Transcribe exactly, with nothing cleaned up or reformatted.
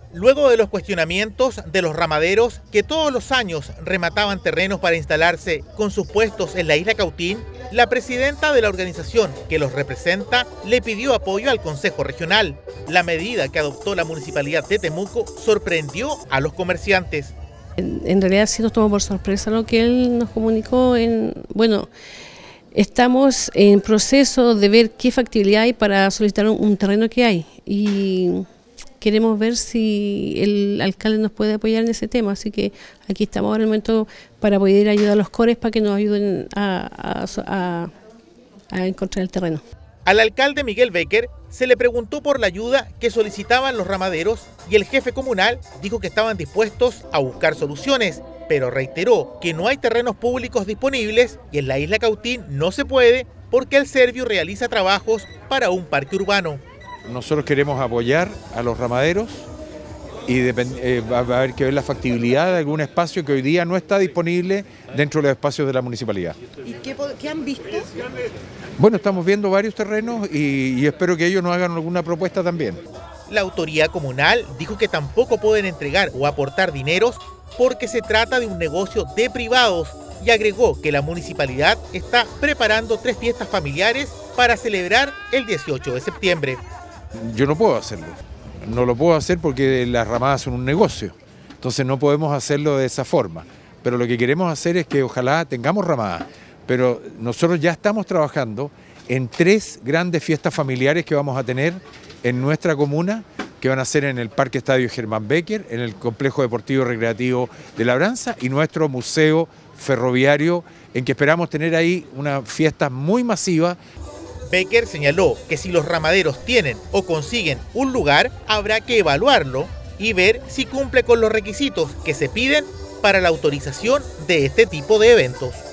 Luego de los cuestionamientos de los ramaderos que todos los años remataban terrenos para instalarse con sus puestos en la isla Cautín, la presidenta de la organización que los representa le pidió apoyo al Consejo Regional. La medida que adoptó la Municipalidad de Temuco sorprendió a los comerciantes. En, en realidad sí nos tomó por sorpresa lo que él nos comunicó. En, bueno, estamos en proceso de ver qué factibilidad hay para solicitar un, un terreno que hay y queremos ver si el alcalde nos puede apoyar en ese tema, así que aquí estamos ahora en el momento para poder ayudar a los cores para que nos ayuden a, a, a, a encontrar el terreno. Al alcalde Miguel Becker se le preguntó por la ayuda que solicitaban los ramaderos y el jefe comunal dijo que estaban dispuestos a buscar soluciones, pero reiteró que no hay terrenos públicos disponibles y en la isla Cautín no se puede porque el Servio realiza trabajos para un parque urbano. Nosotros queremos apoyar a los ramaderos y eh, va a haber que ver la factibilidad de algún espacio que hoy día no está disponible dentro de los espacios de la municipalidad. ¿Y qué, qué han visto? Bueno, estamos viendo varios terrenos y, y espero que ellos nos hagan alguna propuesta también. La autoridad comunal dijo que tampoco pueden entregar o aportar dineros porque se trata de un negocio de privados y agregó que la municipalidad está preparando tres fiestas familiares para celebrar el dieciocho de septiembre. Yo no puedo hacerlo, no lo puedo hacer porque las ramadas son un negocio, entonces no podemos hacerlo de esa forma, pero lo que queremos hacer es que ojalá tengamos ramadas, pero nosotros ya estamos trabajando en tres grandes fiestas familiares que vamos a tener en nuestra comuna, que van a ser en el Parque Estadio Germán Becker, en el Complejo Deportivo Recreativo de Labranza y nuestro Museo Ferroviario, en que esperamos tener ahí una fiesta muy masiva. Becker señaló que si los ramaderos tienen o consiguen un lugar, habrá que evaluarlo y ver si cumple con los requisitos que se piden para la autorización de este tipo de eventos.